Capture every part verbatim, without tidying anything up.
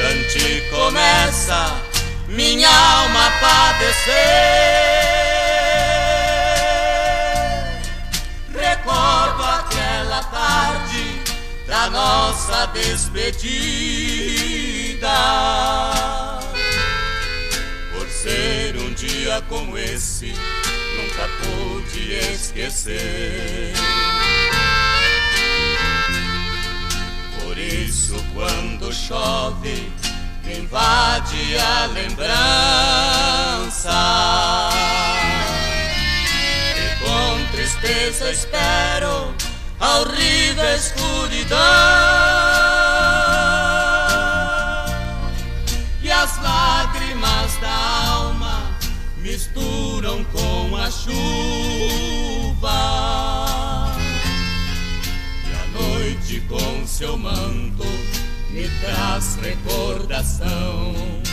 instante começa minha alma a padecer. Recordo aquela tarde da nossa despedida, por ser um dia como esse, nunca pude esquecer. Por isso, quando chove, me invade a lembrança, e com tristeza espero a horrível escuridão, e as lágrimas da alma misturam com a chuva, e a noite com seu manto me traz recordação.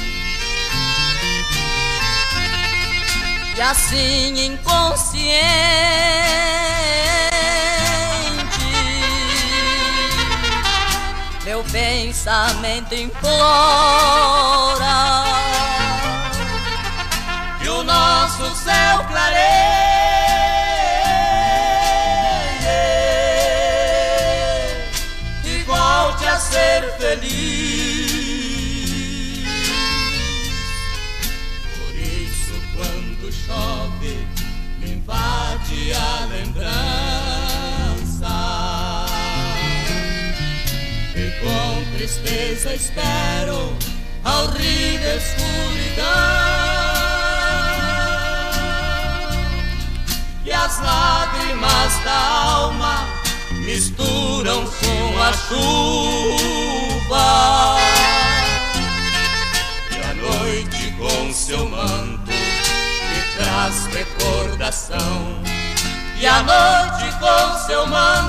E assim inconsciente meu pensamento implora que o nosso céu clareie e volte a ser feliz. Por isso, quando chove, me invade a lembrança, e com tristeza espero a horrível escuridão, e as lágrimas da alma misturam com a chuva, e a noite com seu manto me traz recordação, e a noite com seu manto